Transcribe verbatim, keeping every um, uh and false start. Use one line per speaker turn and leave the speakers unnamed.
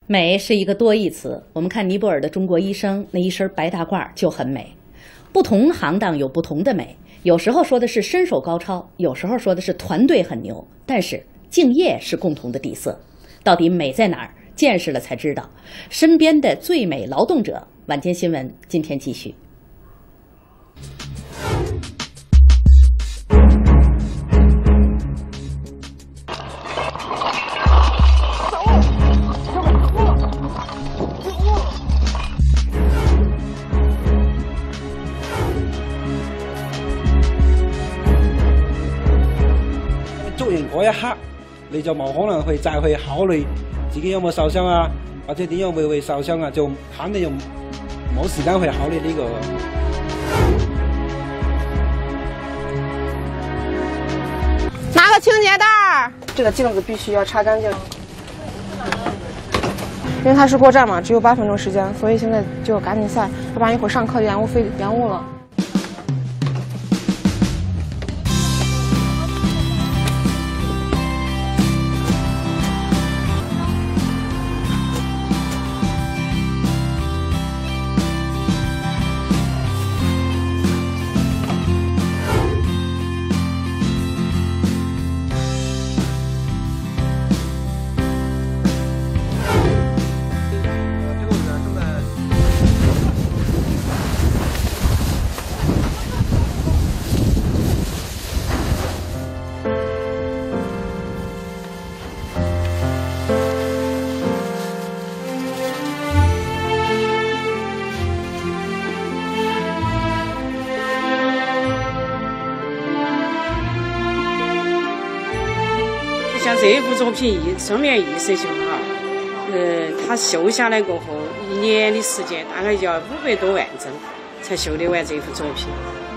美是一个多义词，我们看尼泊尔的中国医生那一身白大褂就很美。不同行当有不同的美，有时候说的是身手高超，有时候说的是团队很牛，但是敬业是共同的底色。到底美在哪儿？见识了才知道。身边的最美劳动者，晚间新闻今天继续。
做完嗰一刻，你就冇可能去再去考慮自己有冇受傷啊，或者點樣會會受傷啊，就肯定就冇時間去考慮呢個。
拿个清洁袋，这个镜子必须要擦干净，因为它是过站嘛，只有八分钟时间，所以现在就赶紧下，要不然一会儿上课就延误费延误了。
像这幅作品双面艺术秀哈，呃，它绣下来过后，一年的时间大概就要五百多万针才绣得完这幅作品。